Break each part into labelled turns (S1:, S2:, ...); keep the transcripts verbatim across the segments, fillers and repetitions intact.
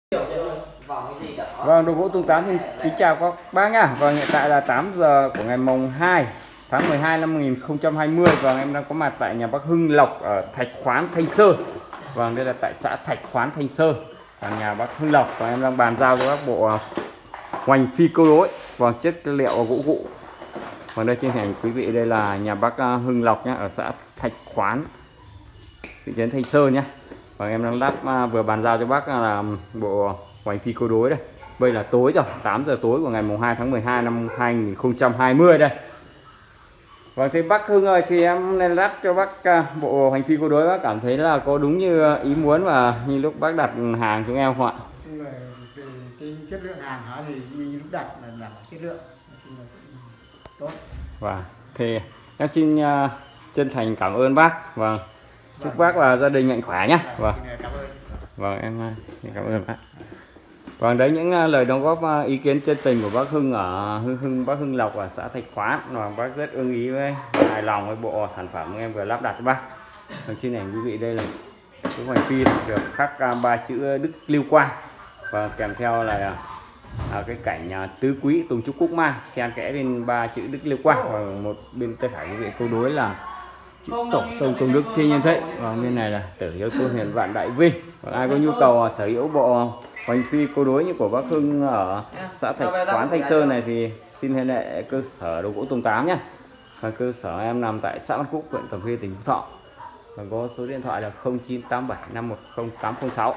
S1: Vâng, đồ gỗ Tung Tám xin kính chào các bác nhá. Vâng, hiện tại là tám giờ của ngày mùng hai tháng mười hai năm hai nghìn không trăm hai mươi. Vâng, em đang có mặt tại nhà bác Hưng Lộc ở Thạch Khoán, Thanh Sơn. Vâng, đây là tại xã Thạch Khoán, Thanh Sơn, là nhà bác Hưng Lộc. Và em đang bàn giao cho bác bộ hoành phi câu đối. Vâng, chất liệu gỗ gụ. Còn đây trên hình quý vị, đây là nhà bác Hưng Lộc nhá, ở xã Thạch Khoán, thị trấn Thanh Sơn nhá. Và em đang lắp vừa bàn giao cho bác là bộ hoành phi câu đối đây. Bây là tối rồi, tám giờ tối của ngày mùng hai tháng mười hai năm hai nghìn không trăm hai mươi đây. Vâng, thì bác Hưng ơi, thì em nên lắp cho bác bộ hoành phi câu đối, bác cảm thấy là có đúng như ý muốn và như lúc bác đặt hàng chúng em không ạ?
S2: Về cái chất lượng hàng hóa thì như lúc đặt là đảm bảo chất lượng tốt.
S1: Và thì em xin uh, chân thành cảm ơn bác. Vâng, chúc bác và gia đình mạnh khỏe nhé. Vâng, vâng em uh, cảm ơn bác. Vâng, đấy những uh, lời đóng góp uh, ý kiến chân tình của bác Hưng ở Hưng Hưng bác Hưng Lộc ở xã Thạch Khoán. Và bác rất ưng ý với hài lòng với bộ sản phẩm em vừa lắp đặt cho bác. Vâng, trên này quý vị, đây là cái hoành phi được khắc uh, ba chữ Đức Lưu Quang và kèm theo là À, cái cảnh à, tứ quý tùng trúc cúc mai xen kẽ bên ba chữ Đức Lưu Quang, và một bên tay phải quý vị câu đối là chữ Tổ Tông Công Đức Thiên Nhân Thệ, và bên này là Tử Hiếu Tôn Hiền Vạn Đại Vi. Và ai có nhu cầu à, sở hữu bộ hoành phi câu đối như của bác Hưng ở xã Thạch Khoán, Thanh Sơn này thì xin liên hệ cơ sở đồ gỗ Tung Tám nhé. Và cơ sở em nằm tại xã Văn Cúc, huyện Cẩm Khê, tỉnh Phú Thọ, và có số điện thoại là không chín tám bảy năm một không tám không sáu.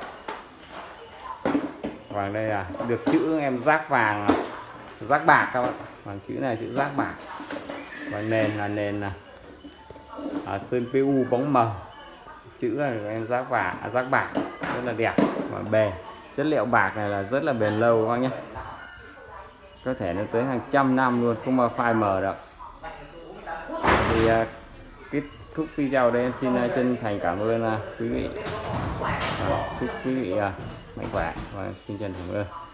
S1: Và đây là được chữ em rác vàng, rác bạc các bạn. Và chữ này chữ rác bạc. Và nền là nền là à, sơn pê u bóng mờ. Chữ là em rác vàng, à, rác bạc rất là đẹp và bền. Chất liệu bạc này là rất là bền lâu các bác nhé. Có thể lên tới hàng trăm năm luôn, không mà phai mờ đâu. Thì à, kết thúc video đây em xin uh, chân thành cảm ơn uh, quý vị. À, chúc quý vị uh, mạnh khỏe và xin chân thành cảm ơn.